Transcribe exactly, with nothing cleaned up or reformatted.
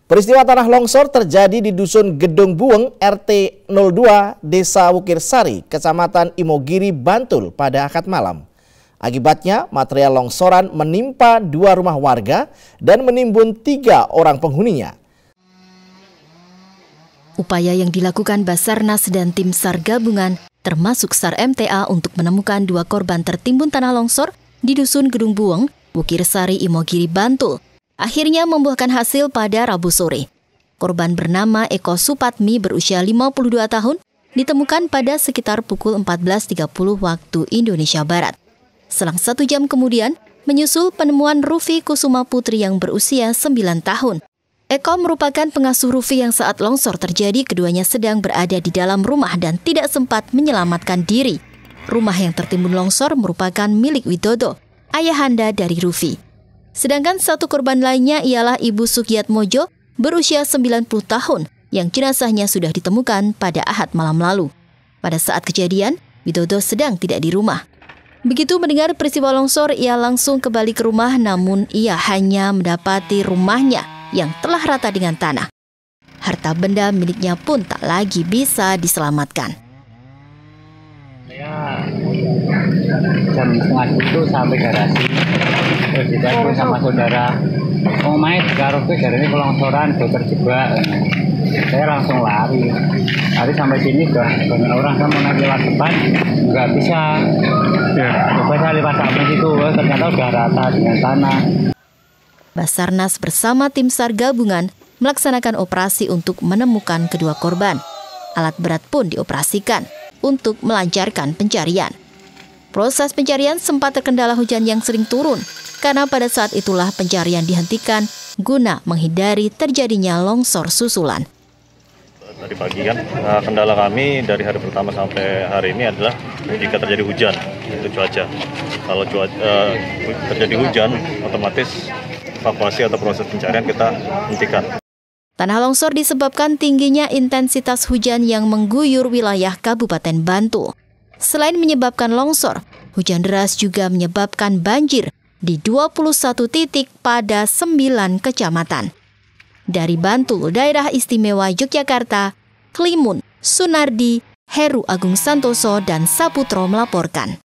Peristiwa tanah longsor terjadi di Dusun Gedung Buweng, R T nol dua, Desa Wukirsari, Kecamatan Imogiri, Bantul pada Ahad malam. Akibatnya, material longsoran menimpa dua rumah warga dan menimbun tiga orang penghuninya. Upaya yang dilakukan Basarnas dan tim SAR gabungan, termasuk SAR M T A untuk menemukan dua korban tertimbun tanah longsor di Dusun Gedung Buweng, Wukirsari, Imogiri, Bantul, akhirnya membuahkan hasil pada Rabu sore. Korban bernama Eko Supatmi berusia lima puluh dua tahun ditemukan pada sekitar pukul empat belas tiga puluh waktu Indonesia Barat. Selang satu jam kemudian, menyusul penemuan Rufi Kusuma Putri yang berusia sembilan tahun. Eko merupakan pengasuh Rufi yang saat longsor terjadi keduanya sedang berada di dalam rumah dan tidak sempat menyelamatkan diri. Rumah yang tertimbun longsor merupakan milik Widodo, ayahanda dari Rufi. Sedangkan satu korban lainnya ialah Ibu Sugiatmojo berusia sembilan puluh tahun yang jenazahnya sudah ditemukan pada Ahad malam lalu. Pada saat kejadian, Widodo sedang tidak di rumah. Begitu mendengar peristiwa longsor, ia langsung kembali ke rumah, namun ia hanya mendapati rumahnya yang telah rata dengan tanah. Harta benda miliknya pun tak lagi bisa diselamatkan. Saya jam setengah itu sampai garasi, terus ditelepon sama saudara, mau main sekarang ke ini kelongsoran, gue terjebak. Saya langsung lari, lari sampai sini udah banyak orang, kan mau naik lewat depan, nggak bisa. Ya. Coba saya lewat samping itu, ternyata udah rata dengan tanah. Basarnas bersama tim SAR gabungan melaksanakan operasi untuk menemukan kedua korban. Alat berat pun dioperasikan untuk melancarkan pencarian. Proses pencarian sempat terkendala hujan yang sering turun, karena pada saat itulah pencarian dihentikan guna menghindari terjadinya longsor susulan. Tadi pagi kan, kendala kami dari hari pertama sampai hari ini adalah jika terjadi hujan, itu cuaca. Kalau cuaca uh, terjadi hujan, otomatis evakuasi atau proses pencarian kita hentikan. Tanah longsor disebabkan tingginya intensitas hujan yang mengguyur wilayah Kabupaten Bantul. Selain menyebabkan longsor, hujan deras juga menyebabkan banjir di dua puluh satu titik pada sembilan kecamatan. Dari Bantul, Daerah Istimewa Yogyakarta, Klimun, Sunardi, Heru Agung Santoso, dan Saputro melaporkan.